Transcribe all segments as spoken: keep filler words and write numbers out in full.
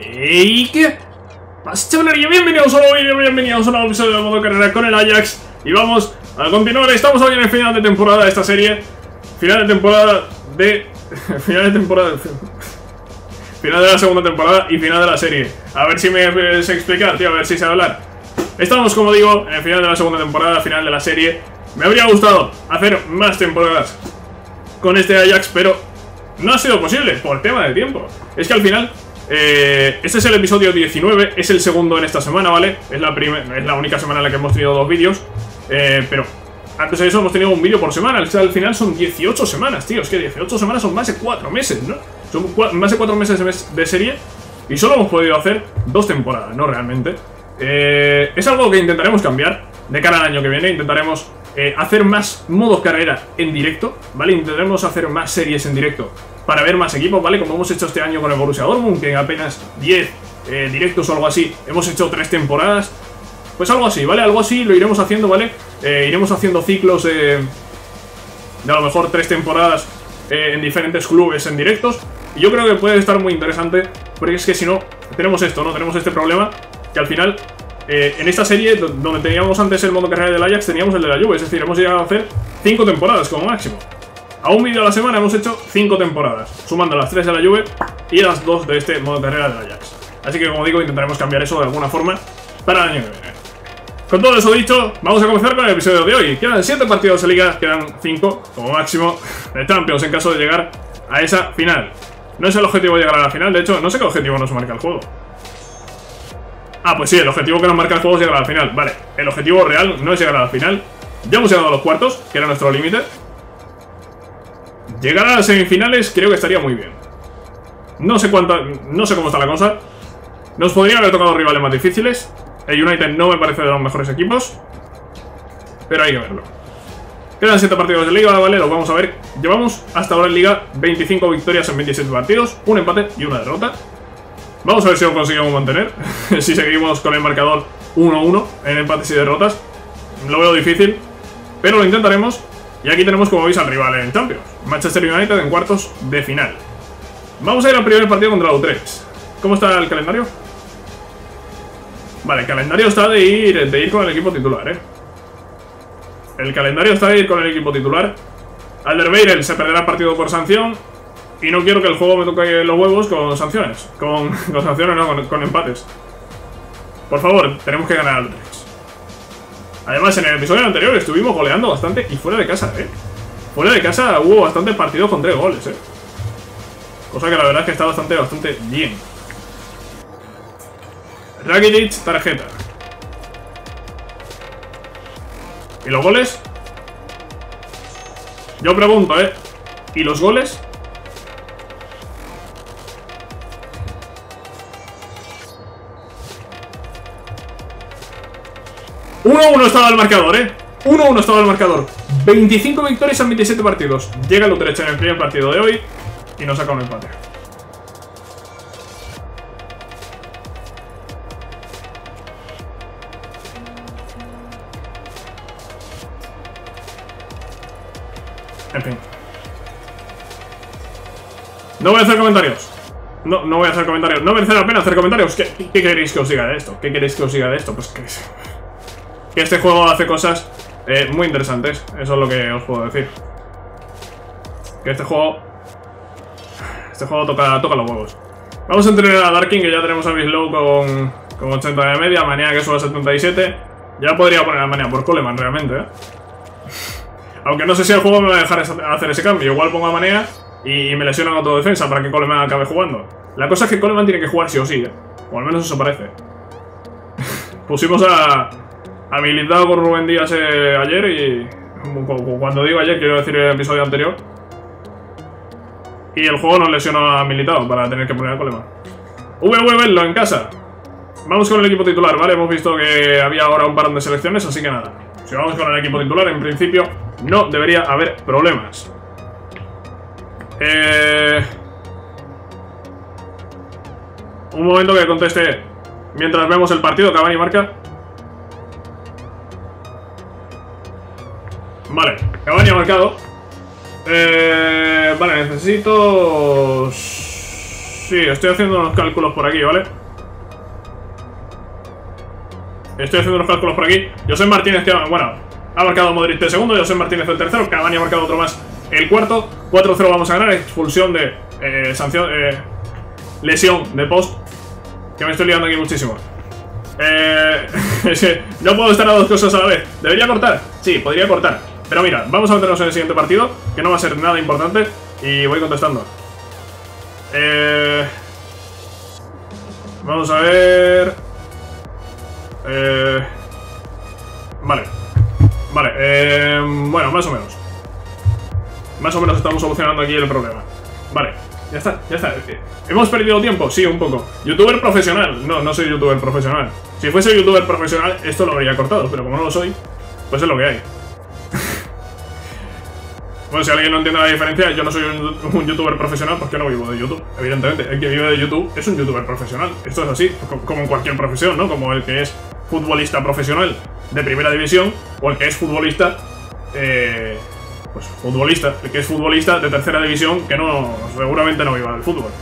¡Ey! ¿Qué pasa, chavalería? Bienvenidos a un nuevo vídeo, bienvenidos a un nuevo episodio de modo carrera con el Ajax. Y vamos a continuar, estamos hoy en el final de temporada de esta serie. Final de temporada de... final de temporada... final de la segunda temporada y final de la serie. A ver si me sé explicar, tío, a ver si sé hablar. Estamos, como digo, en el final de la segunda temporada, final de la serie. Me habría gustado hacer más temporadas con este Ajax, pero no ha sido posible por tema de tiempo. Es que al final... Eh, este es el episodio diecinueve, es el segundo en esta semana, ¿vale? Es la, es la única semana en la que hemos tenido dos vídeos. eh, Pero antes de eso hemos tenido un vídeo por semana. O sea, al final son dieciocho semanas, tío. Es que dieciocho semanas son más de cuatro meses, ¿no? Son más de cuatro meses de, mes de serie. Y solo hemos podido hacer dos temporadas, ¿no? Realmente eh, es algo que intentaremos cambiar de cara al año que viene. Intentaremos eh, hacer más modos carrera en directo, ¿vale? Intentaremos hacer más series en directo para ver más equipos, ¿vale? Como hemos hecho este año con el Borussia Dortmund, que en apenas diez eh, directos o algo así hemos hecho tres temporadas. Pues algo así, ¿vale? Algo así lo iremos haciendo, ¿vale? Eh, iremos haciendo ciclos eh, de a lo mejor tres temporadas eh, en diferentes clubes en directos. Y yo creo que puede estar muy interesante, porque es que si no, tenemos esto, ¿no? Tenemos este problema, que al final, eh, en esta serie, donde teníamos antes el modo carrera del Ajax, teníamos el de la Juve. Es decir, hemos llegado a hacer cinco temporadas como máximo. A un vídeo a la semana hemos hecho cinco temporadas, sumando las tres de la Juve y las dos de este modo carrera del Ajax. Así que, como digo, intentaremos cambiar eso de alguna forma para el año que viene. Con todo eso dicho, vamos a comenzar con el episodio de hoy. Quedan siete partidos de liga, quedan cinco como máximo de Champions en caso de llegar a esa final. No es el objetivo llegar a la final, de hecho, no sé qué objetivo nos marca el juego. Ah, pues sí, el objetivo que nos marca el juego es llegar a la final. Vale, el objetivo real no es llegar a la final. Ya hemos llegado a los cuartos, que era nuestro límite. Llegar a las semifinales creo que estaría muy bien. No sé cuánta, no sé cómo está la cosa. Nos podrían haber tocado rivales más difíciles. El United no me parece de los mejores equipos, pero hay que verlo. Quedan siete partidos de liga, ¿vale? Los vamos a ver. Llevamos hasta ahora en liga veinticinco victorias en veintisiete partidos, un empate y una derrota. Vamos a ver si lo conseguimos mantener. Si seguimos con el marcador uno a uno en empates y derrotas. Lo veo difícil, pero lo intentaremos. Y aquí tenemos, como veis, al rival en Champions, Manchester United, en cuartos de final. Vamos a ir al primer partido contra la U tres. ¿Cómo está el calendario? Vale, el calendario está de ir, de ir con el equipo titular, ¿eh? El calendario está de ir con el equipo titular. Alderweireld se perderá el partido por sanción. Y no quiero que el juego me toque los huevos con sanciones. Con, con sanciones, no, con, con empates. Por favor, tenemos que ganar al U tres. Además, en el episodio anterior estuvimos goleando bastante y fuera de casa, ¿eh? Fuera de casa hubo bastantes partidos con tres goles, ¿eh? Cosa que la verdad es que está bastante, bastante bien. Rakitic, tarjeta. ¿Y los goles? Yo pregunto, ¿eh? ¿Y los goles? uno a uno estaba el marcador, ¿eh? uno a uno estaba el marcador. veinticinco victorias en veintisiete partidos. Llega el Utrecht en el primer partido de hoy y nos saca un empate. En fin. No voy a hacer comentarios. No, no voy a hacer comentarios. No merece la pena hacer comentarios. ¿Qué, qué, qué queréis que os diga de esto? ¿Qué queréis que os diga de esto? Pues que... que este juego hace cosas eh, muy interesantes. Eso es lo que os puedo decir. Que este juego Este juego toca, toca los huevos. Vamos a entrenar a Darkin, que ya tenemos a Bislow con, con ochenta de media. Manía que sube a setenta y siete. Ya podría poner a Manía por Coleman realmente, ¿eh? Aunque no sé si el juego me va a dejar hacer ese cambio. Igual pongo a Manea y me lesiono en autodefensa para que Coleman acabe jugando. La cosa es que Coleman tiene que jugar sí o sí, ¿eh? O al menos eso parece. Pusimos a... a Militao con Rubén Díaz eh, ayer y... cuando digo ayer quiero decir el episodio anterior. Y el juego nos lesionó a Militao para tener que poner a Coleman. V V verlo en casa. Vamos con el equipo titular, ¿vale? Hemos visto que había ahora un parón de selecciones, así que nada. Si vamos con el equipo titular, en principio no debería haber problemas. Eh... Un momento que conteste mientras vemos el partido. Cavani marca. Vale, Cavani ha marcado. Eh, vale, necesito Sí, estoy haciendo unos cálculos por aquí, ¿vale? Estoy haciendo unos cálculos por aquí. José Martínez, que, bueno, ha marcado Modric de segundo, José Martínez el tercero, Cavani ha marcado otro más el cuarto. cuatro cero vamos a ganar, expulsión de... Eh, sanción... Eh, lesión de post. Que me estoy liando aquí muchísimo. Eh, es que no puedo estar a dos cosas a la vez. ¿Debería cortar? Sí, podría cortar. Pero mira, vamos a meternos en el siguiente partido, que no va a ser nada importante. Y voy contestando. Eh, vamos a ver... Eh, vale. Vale, eh, bueno, más o menos. Más o menos estamos solucionando aquí el problema. Vale, ya está, ya está. ¿Hemos perdido tiempo? Sí, un poco. ¿Youtuber profesional? No, no soy youtuber profesional. Si fuese youtuber profesional, esto lo habría cortado. Pero como no lo soy, pues es lo que hay. Bueno, si alguien no entiende la diferencia, yo no soy un, un youtuber profesional porque no vivo de YouTube. Evidentemente, el que vive de YouTube es un youtuber profesional. Esto es así, como en cualquier profesión, ¿no? Como el que es futbolista profesional de primera división o el que es futbolista... Eh, pues futbolista, el que es futbolista de tercera división que no, seguramente no viva del fútbol.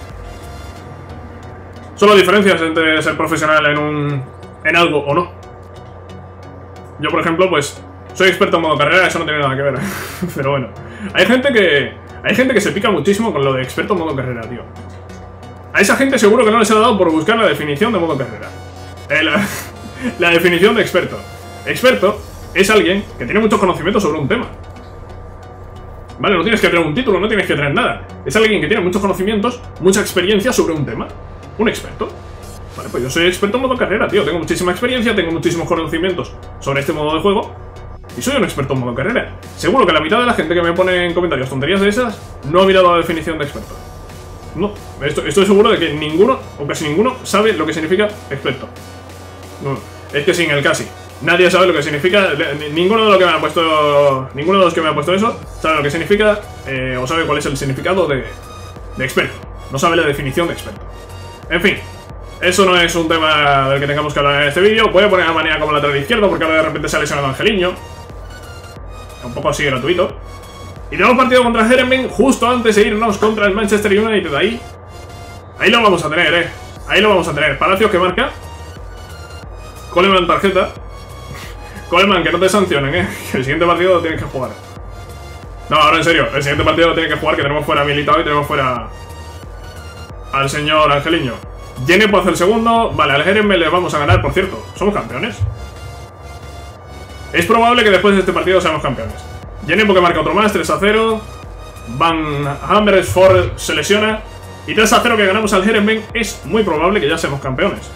Solo diferencias entre ser profesional en un... en algo o no. Yo, por ejemplo, pues... soy experto en modo carrera, eso no tiene nada que ver. Pero bueno, hay gente que... Hay gente que se pica muchísimo con lo de experto en modo carrera, tío. A esa gente seguro que no les ha dado por buscar la definición de modo carrera. Eh, la, la definición de experto. Experto es alguien que tiene muchos conocimientos sobre un tema. Vale, no tienes que tener un título, no tienes que tener nada. Es alguien que tiene muchos conocimientos, mucha experiencia sobre un tema. Un experto. Vale, pues yo soy experto en modo carrera, tío. Tengo muchísima experiencia, tengo muchísimos conocimientos sobre este modo de juego. Y soy un experto en modo carrera. Seguro que la mitad de la gente que me pone en comentarios tonterías de esas no ha mirado la definición de experto. No, esto, estoy seguro de que ninguno, o casi ninguno, sabe lo que significa experto. No, es que sin el casi. Nadie sabe lo que significa, ninguno de los que me ha puesto, ninguno de los que me ha puesto eso sabe lo que significa, eh, o sabe cuál es el significado de, de experto. No sabe la definición de experto. En fin, eso no es un tema del que tengamos que hablar en este vídeo. Voy a poner a Manea como lateral izquierdo porque ahora de repente se ha lesionado Angeliño. Un poco así gratuito. Y tenemos partido contra Heerenveen justo antes de irnos contra el Manchester United. Ahí, ahí lo vamos a tener, eh. Ahí lo vamos a tener. Palacios que marca. Coleman tarjeta. Coleman, que no te sancionen, eh. Que el siguiente partido lo tienes que jugar. No, ahora en serio. El siguiente partido lo tienes que jugar, que tenemos fuera a Militao y tenemos fuera al señor Angeliño. Yenepo hace el segundo. Vale, al Heerenveen le vamos a ganar, por cierto. Somos campeones. Es probable que después de este partido seamos campeones. Yenepo que marca otro más, tres a cero. Van Amersfoort se lesiona. Y tres a cero que ganamos al Heerenveen. Es muy probable que ya seamos campeones.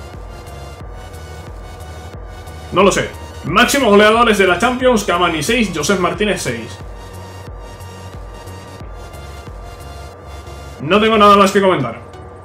No lo sé. Máximo goleadores de la Champions, Cavani seis, José Martínez seis. No tengo nada más que comentar.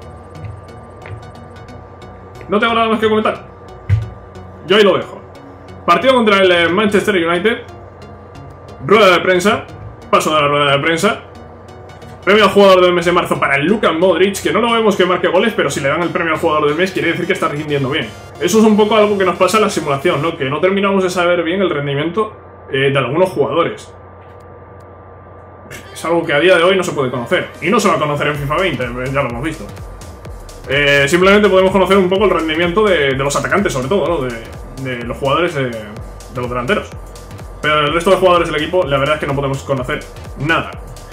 No tengo nada más que comentar. Yo ahí lo dejo. Partido contra el Manchester United. Rueda de prensa. Paso de la rueda de prensa. Premio al jugador del mes de marzo para el Luka Modric, que no lo vemos que marque goles, pero si le dan el premio al jugador del mes quiere decir que está rindiendo bien. Eso es un poco algo que nos pasa en la simulación, ¿no? Que no terminamos de saber bien el rendimiento eh, de algunos jugadores. Es algo que a día de hoy no se puede conocer. Y no se va a conocer en FIFA veinte, ya lo hemos visto. Eh, simplemente podemos conocer un poco el rendimiento de, de los atacantes, sobre todo, ¿no? De, de los jugadores, de, de los delanteros. Pero el resto de jugadores del equipo, la verdad es que no podemos conocer nada.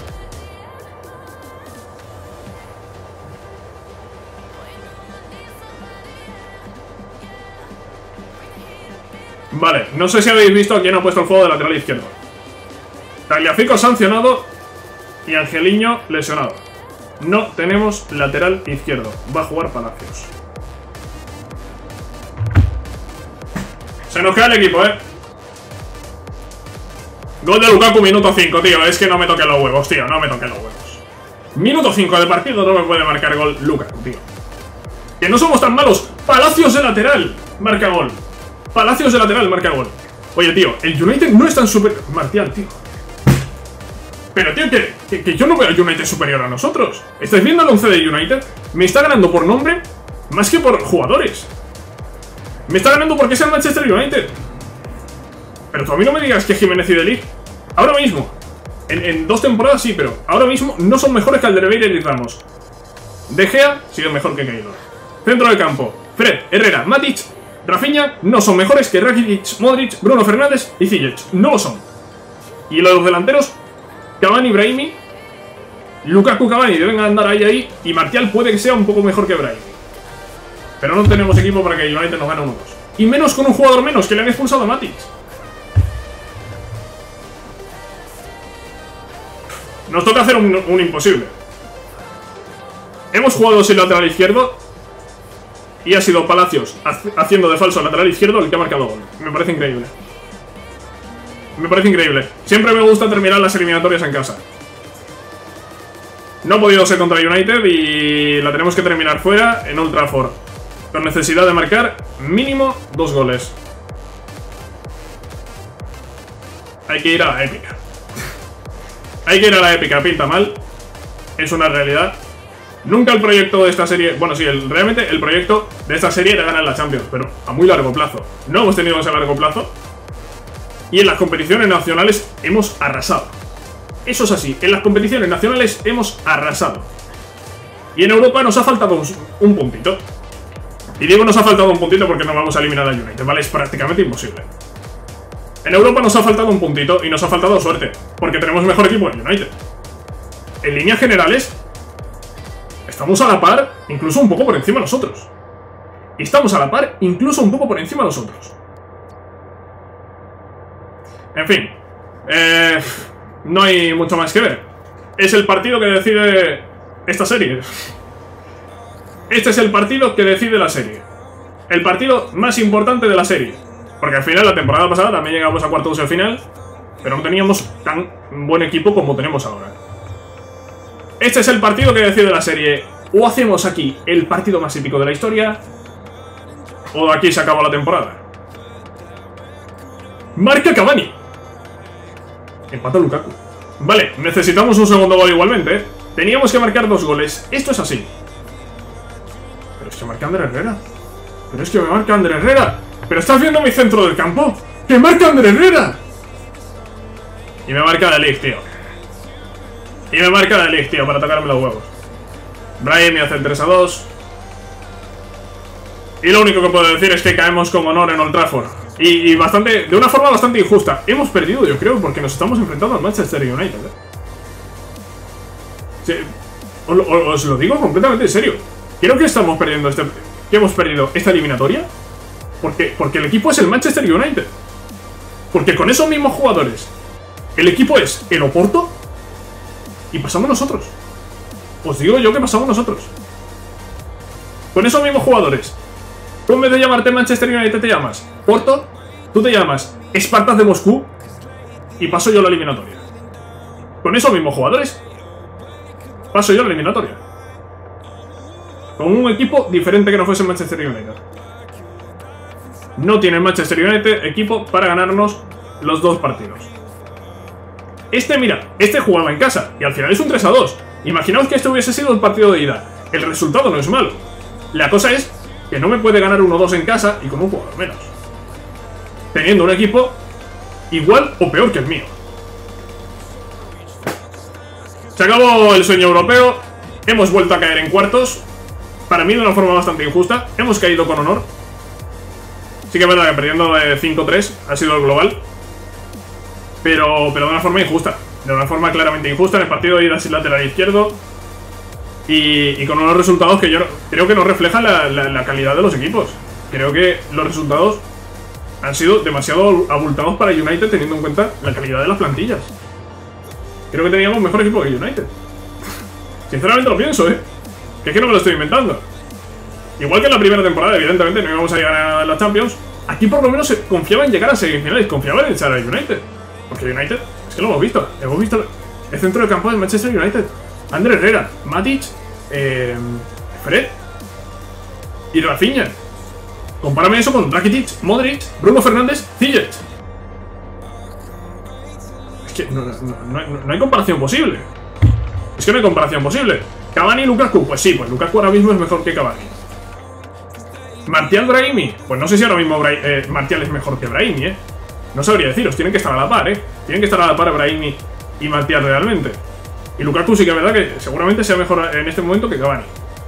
Vale, no sé si habéis visto a quién ha puesto el juego de lateral izquierdo. Tagliafico sancionado y Angeliño lesionado. No tenemos lateral izquierdo. Va a jugar Palacios. Se nos cae el equipo, eh. Gol de Lukaku, minuto cinco, tío. Es que no me toquen los huevos, tío. No me toquen los huevos. Minuto cinco de partido, no me puede marcar gol Lukaku, tío. Que no somos tan malos. Palacios de lateral. Marca gol. Palacios de lateral, marca gol. Oye, tío, el United no es tan super... Martial, tío. Pero, tío, que, que, que yo no veo al United superior a nosotros. ¿Estáis viendo el once de United? Me está ganando por nombre más que por jugadores. Me está ganando porque es el Manchester United. Pero tú a mí no me digas que Jiménez y De Ligt, ahora mismo, en, en dos temporadas sí, pero ahora mismo no son mejores que Alderweireld y Ramos. De Gea sigue mejor que Keylor. Centro del campo, Fred, Herrera, Matic, Rafinha no son mejores que Rakitic, Modric, Bruno Fernández y Ziyech. No lo son. Y los delanteros, Cavani, Brahimi, Lukaku, Cavani deben andar ahí ahí. Y Martial puede que sea un poco mejor que Brahimi. Pero no tenemos equipo para que United nos gane uno dos. Y menos con un jugador menos, que le han expulsado a Matic. Nos toca hacer un, un imposible. Hemos jugado sin lateral izquierdo y ha sido Palacios haciendo de falso lateral izquierdo el que ha marcado gol. Me parece increíble. Me parece increíble. Siempre me gusta terminar las eliminatorias en casa. No ha podido ser contra United y la tenemos que terminar fuera en Old Trafford, con necesidad de marcar mínimo dos goles. Hay que ir a la épica. Hay que ir a la épica, pinta mal. Es una realidad. Nunca el proyecto de esta serie... Bueno, sí, el, realmente el proyecto de esta serie era ganar la Champions, pero a muy largo plazo. No hemos tenido ese largo plazo. Y en las competiciones nacionales hemos arrasado. Eso es así, en las competiciones nacionales hemos arrasado. Y en Europa nos ha faltado un, un puntito. Y digo nos ha faltado un puntito porque no vamos a eliminar a United, ¿vale? Es prácticamente imposible. En Europa nos ha faltado un puntito y nos ha faltado suerte, porque tenemos mejor equipo en United. En líneas generales, estamos a la par, incluso un poco por encima de nosotros. Y estamos a la par, incluso un poco por encima de nosotros. En fin, eh, no hay mucho más que ver. Es el partido que decide esta serie. Este es el partido que decide la serie. El partido más importante de la serie. Porque al final, la temporada pasada también llegamos a cuartos de final, pero no teníamos tan buen equipo como tenemos ahora. Este es el partido que decide la serie. O hacemos aquí el partido más épico de la historia, o aquí se acaba la temporada. Marca Cavani. Empata Lukaku. Vale, necesitamos un segundo gol igualmente, ¿eh? Teníamos que marcar dos goles. Esto es así. Pero es que marca Ander Herrera. Pero es que me marca Ander Herrera. Pero estás viendo mi centro del campo. ¡Que marca Ander Herrera! Y me marca De Ligt, tío. Y me marca De Ligt, tío, para tocarme los huevos. Brahimi hace el tres a dos. Y lo único que puedo decir es que caemos con honor en Old Trafford. Y, y bastante, de una forma bastante injusta. Hemos perdido, yo creo, porque nos estamos enfrentando al Manchester United, ¿eh? Sí, os, os lo digo completamente en serio. Creo que estamos perdiendo este... Que hemos perdido esta eliminatoria Porque, porque el equipo es el Manchester United. Porque con esos mismos jugadores el equipo es el Oporto y pasamos nosotros. Os digo yo que pasamos nosotros. Con esos mismos jugadores. Tú en vez de llamarte Manchester United te llamas Porto, tú te llamas Spartak de Moscú y paso yo la eliminatoria. Con esos mismos jugadores paso yo la eliminatoria. Con un equipo diferente que no fuese Manchester United. No tiene el Manchester United equipo para ganarnos los dos partidos. Este, mira, este jugaba en casa y al final es un tres a dos. Imaginaos que este hubiese sido el partido de ida. El resultado no es malo. La cosa es que no me puede ganar uno dos en casa y con un jugador menos, teniendo un equipo igual o peor que el mío. Se acabó el sueño europeo. Hemos vuelto a caer en cuartos. Para mí de una forma bastante injusta. Hemos caído con honor. Sí que es verdad que perdiendo de cinco tres ha sido el global. Pero, pero de una forma injusta. De una forma claramente injusta. En el partido de ida sin lateral izquierdo. Y, y con unos resultados que yo creo que no reflejan la, la, la calidad de los equipos. Creo que los resultados han sido demasiado abultados para United, teniendo en cuenta la calidad de las plantillas. Creo que teníamos un mejor equipo que United. Sinceramente lo pienso, ¿eh? Que es que no me lo estoy inventando. Igual que en la primera temporada, evidentemente no íbamos a llegar a la Champions. Aquí por lo menos se confiaba en llegar a semifinales, confiaba en echar a United. Porque United, es que lo hemos visto. Hemos visto el centro del campo del Manchester United. Ander Herrera, Matic, eh, Fred y Rafinha. Compárame eso con Rakitic, Modric, Bruno Fernández, Ziyech. Es que no, no, no, no hay comparación posible. Es que no hay comparación posible. Cavani y Lukaku, pues sí, pues Lukaku ahora mismo es mejor que Cavani. Martial, Brahimi, pues no sé si ahora mismo Bra eh, Martial es mejor que Brahimi, eh. No sabría deciros, tienen que estar a la par, eh. Tienen que estar a la par Brahimi y Martial realmente. Y Lukaku sí que es verdad que seguramente sea mejor en este momento que Cavani.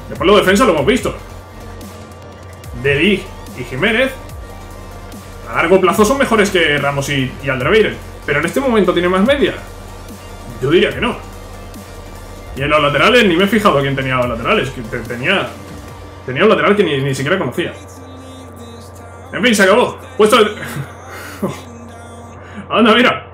Después la defensa lo hemos visto. De Ligt y Jiménez a largo plazo son mejores que Ramos y, y Alderweireld, pero en este momento tiene más media. Yo diría que no. Y en los laterales ni me he fijado quién tenía los laterales, que tenía tenía un lateral que ni, ni siquiera conocía. En fin, se acabó. Puesto de... Anda, mira.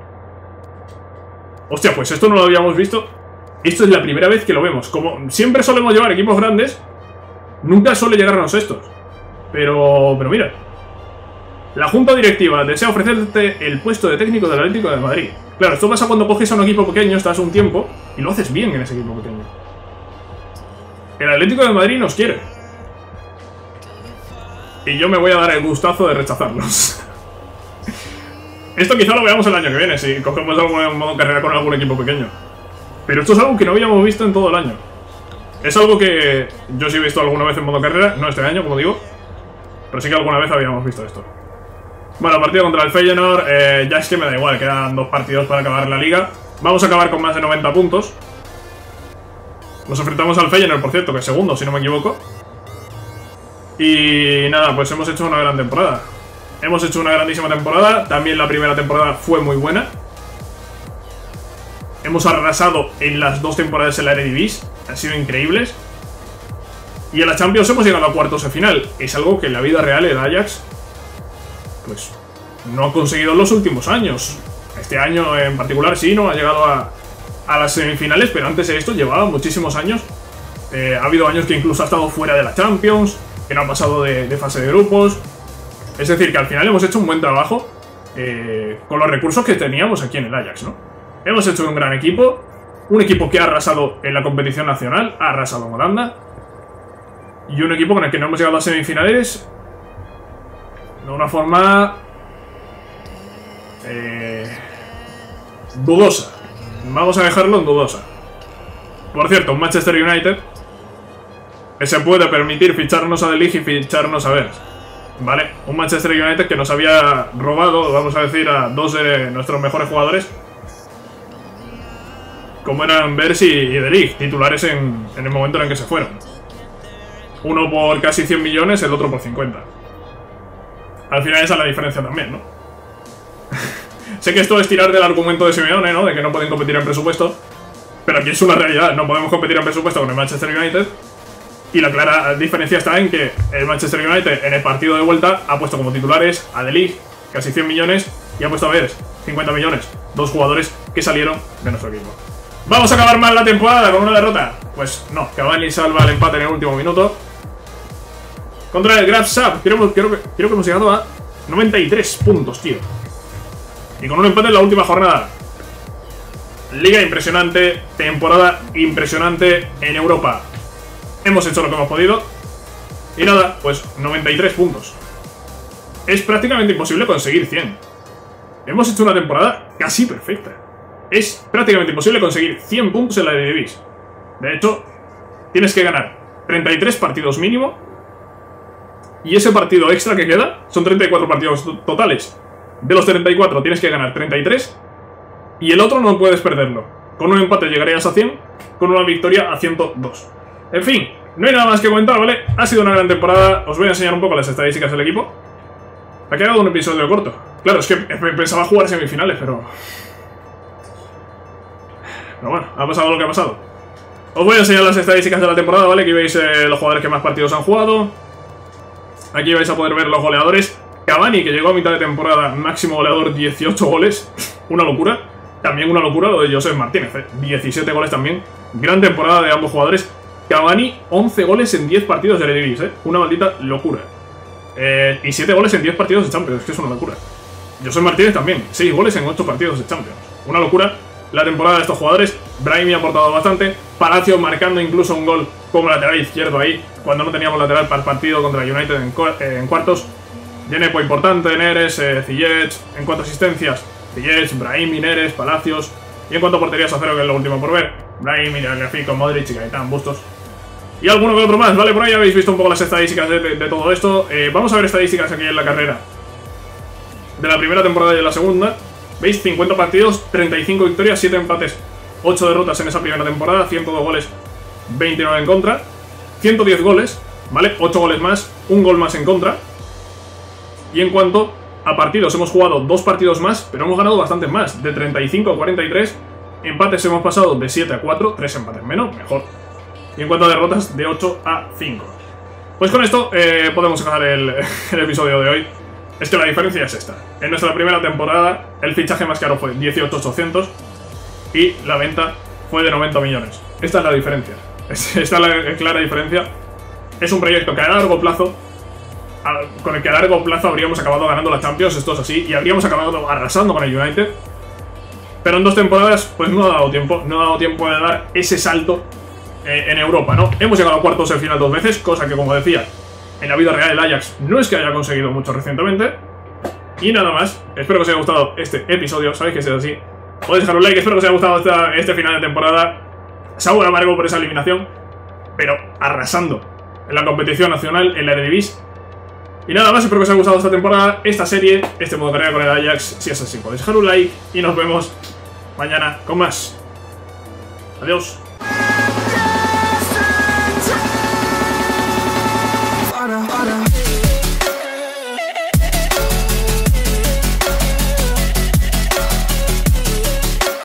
Hostia, pues esto no lo habíamos visto. Esto es la primera vez que lo vemos. Como siempre solemos llevar equipos grandes, nunca suele llegarnos estos. Pero, pero mira. La junta directiva desea ofrecerte el puesto de técnico del Atlético de Madrid. Claro, esto pasa cuando coges a un equipo pequeño, estás un tiempo y lo haces bien en ese equipo pequeño. El Atlético de Madrid nos quiere. Y yo me voy a dar el gustazo de rechazarlos. Esto quizá lo veamos el año que viene, si cogemos algún modo carrera con algún equipo pequeño. Pero esto es algo que no habíamos visto en todo el año. Es algo que yo sí he visto alguna vez en modo carrera, no este año, como digo, pero sí que alguna vez habíamos visto esto. Bueno, partido contra el Feyenoord, eh, ya es que me da igual, quedan dos partidos para acabar la liga. Vamos a acabar con más de noventa puntos. Nos enfrentamos al Feyenoord, por cierto, que es segundo, si no me equivoco. Y nada, pues hemos hecho una gran temporada. Hemos hecho una grandísima temporada. También la primera temporada fue muy buena. Hemos arrasado en las dos temporadas en la Eredivisie. Han sido increíbles. Y en la Champions hemos llegado a cuartos de final. Es algo que en la vida real el Ajax pues no ha conseguido en los últimos años. Este año en particular sí, no ha llegado a, a las semifinales, pero antes de esto llevaba muchísimos años. Eh, ha habido años que incluso ha estado fuera de la Champions, que no ha pasado de, de fase de grupos. Es decir, que al final hemos hecho un buen trabajo eh, con los recursos que teníamos aquí en el Ajax, ¿no? Hemos hecho un gran equipo, un equipo que ha arrasado en la competición nacional, ha arrasado en Holanda, y un equipo con el que no hemos llegado a semifinales de una forma eh, dudosa. Vamos a dejarlo en dudosa. Por cierto, un Manchester United que se puede permitir ficharnos a De Ligt y ficharnos a Vers. Vale, un Manchester United que nos había robado, vamos a decir, a dos de nuestros mejores jugadores, como eran Vers y De Ligt, titulares en, en el momento en el que se fueron. Uno por casi cien millones, el otro por cincuenta. Al final esa es la diferencia también, ¿no? Sé que esto es tirar del argumento de Simeone, ¿no? De que no pueden competir en presupuesto. Pero aquí es una realidad, no podemos competir en presupuesto con el Manchester United. Y la clara diferencia está en que el Manchester United en el partido de vuelta ha puesto como titulares a De Ligt, casi cien millones, y ha puesto a Vers, cincuenta millones. Dos jugadores que salieron de nuestro equipo. ¿Vamos a acabar mal la temporada con una derrota? Pues no, Cavani salva el empate en el último minuto. Contra el Graafschap, creo, creo, creo que hemos llegado a noventa y tres puntos, tío. Y con un empate en la última jornada. Liga impresionante, temporada impresionante en Europa. Hemos hecho lo que hemos podido. Y nada, pues noventa y tres puntos. Es prácticamente imposible conseguir cien. Hemos hecho una temporada casi perfecta. Es prácticamente imposible conseguir cien puntos en la Eredivisie. De hecho, tienes que ganar treinta y tres partidos mínimo. Y ese partido extra que queda son treinta y cuatro partidos totales. De los treinta y cuatro tienes que ganar treinta y tres. Y el otro no puedes perderlo. Con un empate llegarías a cien. Con una victoria a ciento dos. En fin, no hay nada más que comentar, ¿vale? Ha sido una gran temporada. Os voy a enseñar un poco las estadísticas del equipo. Ha quedado un episodio corto. Claro, es que pensaba jugar semifinales, pero... Pero bueno, ha pasado lo que ha pasado. Os voy a enseñar las estadísticas de la temporada, ¿vale? Aquí veis eh, los jugadores que más partidos han jugado. Aquí vais a poder ver los goleadores. Cavani, que llegó a mitad de temporada, máximo goleador, dieciocho goles. Una locura. También una locura lo de Josep Martínez, ¿eh? diecisiete goles también. Gran temporada de ambos jugadores. Cavani, once goles en diez partidos de Eredivisie, ¿eh? Una maldita locura. Eh, y siete goles en diez partidos de Champions, es que es una locura. Josep Martínez también, seis goles en ocho partidos de Champions. Una locura la temporada de estos jugadores. Brahimi ha aportado bastante. Palacio marcando incluso un gol como lateral izquierdo ahí, cuando no teníamos lateral para el partido contra United en, cu eh, en cuartos. Genepo importante, Neres, eh, Ziyech. En cuanto a asistencias, Ziyech, Brahimi, Neres, Palacios. Y en cuanto a porterías a cero, que es lo último por ver, Brahimi, Grafico, Modric y Gaitán, Bustos. Y alguno que otro más, ¿vale? Por ahí habéis visto un poco las estadísticas de, de, de todo esto. eh, Vamos a ver estadísticas aquí en la carrera de la primera temporada y de la segunda. ¿Veis? cincuenta partidos, treinta y cinco victorias, siete empates, ocho derrotas en esa primera temporada, ciento dos goles, veintinueve en contra. ciento diez goles, ¿vale? ocho goles más, un gol más en contra. Y en cuanto a partidos, hemos jugado dos partidos más, pero hemos ganado bastantes más, de treinta y cinco a cuarenta y tres. Empates hemos pasado de siete a cuatro, tres empates menos, mejor. Y en cuanto a derrotas, de ocho a cinco. Pues con esto eh, podemos acabar el, el episodio de hoy. Es que la diferencia es esta. En nuestra primera temporada, el fichaje más caro fue dieciocho mil ochocientos y la venta fue de noventa millones. Esta es la diferencia. Esta es la clara diferencia. Es un proyecto que a largo plazo, a, con el que a largo plazo habríamos acabado ganando la Champions, esto es así, y habríamos acabado arrasando con el United. Pero en dos temporadas, pues no ha dado tiempo, no ha dado tiempo de dar ese salto eh, en Europa, ¿no? Hemos llegado a cuartos de final dos veces, cosa que, como decía, en la vida real el Ajax no es que haya conseguido mucho recientemente. Y nada más, espero que os haya gustado este episodio, sabéis que si es así, podéis dejar un like, espero que os haya gustado esta, este final de temporada. Sabor amargo por esa eliminación, pero arrasando en la competición nacional, en la Eredivisie. Y nada más, espero que os haya gustado esta temporada, esta serie, este modo carrera con el Ajax. Si es así, podéis dejar un like y nos vemos mañana con más. Adiós.